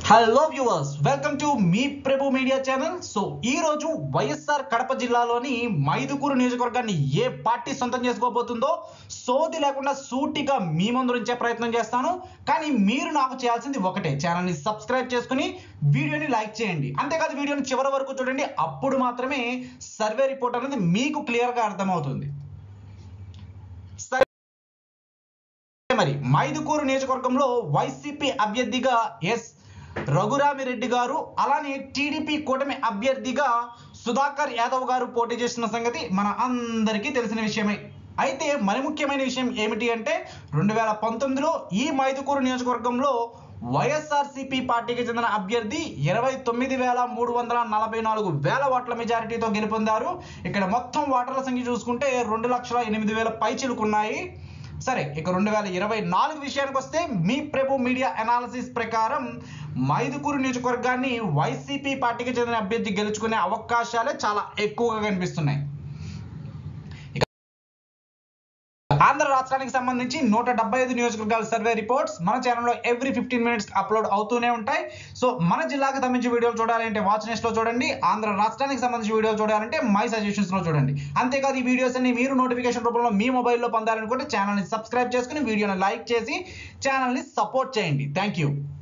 Hello viewers, welcome to మీ Prabhu media channel. So ఈ రోజు వైఎస్ఆర్ కడప జిల్లాలోని మైదుకూరు నియోజకవర్గాన్ని ఏ పార్టీ సొంతం చేసుకోబోతుందో సోది లేకుండా సూటిగా మీ ముందు ఉంచే ప్రయత్నం చేస్తాను. కానీ మీరు నాకు చేయాల్సింది ఒకటే, ఛానల్ని సబ్స్క్రైబ్ చేసుకుని వీడియోని లైక్ చేయండి. అంతేకాదు వీడియోని చివరి వరకు చూడండి, అప్పుడు మాత్రమే సర్వే రిపోర్ట్ అనేది మీకు క్లియర్గా అర్థమవుతుంది. మరి మైదుకూరు నియోజకవర్గంలో వైసీపీ అభ్యర్థిగా ఎస్ రఘురామిరెడ్డి గారు, అలానే టీడీపీ కూటమి అభ్యర్థిగా సుధాకర్ యాదవ్ గారు పోటీ చేస్తున్న సంగతి మన అందరికీ తెలిసిన విషయమే. అయితే మరి ముఖ్యమైన విషయం ఏమిటి అంటే 2019లో ఈ మైదుకూరు నియోజకవర్గంలో వైఎస్ఆర్సీపీ పార్టీకి చెందిన అభ్యర్థి 29,344 ఓట్ల మెజారిటీతో గెలుపొందారు. ఇక్కడ మొత్తం ఓటర్ల సంఖ్య చూసుకుంటే 2,08,000 పైచిలుకున్నాయి. సరే, ఇక 2024 విషయానికి వస్తే మీ ప్రభు మీడియా అనాలిసిస్ ప్రకారం మైదుకూరు నియోజకవర్గాన్ని వైసీపీ పార్టీకి చెందిన అభ్యర్థి గెలుచుకునే అవకాశాలే చాలా ఎక్కువగా కనిపిస్తున్నాయి. ఆంధ్ర రాష్ట్రానికి సంబంధించి 175 నియోజకవర్గాల సర్వే రిపోర్ట్స్ మన ఛానల్లో ఎవ్రీ 15 మినిట్స్ అప్లోడ్ అవుతూనే ఉంటాయి. సో మన జిల్లాకు సంబంధించి వీడియోలు చూడాలంటే వాచ్ నెక్స్ట్ లో చూడండి, ఆంధ్ర రాష్ట్రానికి సంబంధించి వీడియోలు చూడాలంటే మై సజెషన్స్ లో చూడండి. అంతేకాదు ఈ వీడియోస్ అన్ని మీరు నోటిఫికేషన్ రూపంలో మీ మొబైల్లో పొందాలనుకుంటే ఛానల్ని సబ్స్క్రైబ్ చేసుకుని వీడియోని లైక్ చేసి ఛానల్ని సపోర్ట్ చేయండి. Thank you.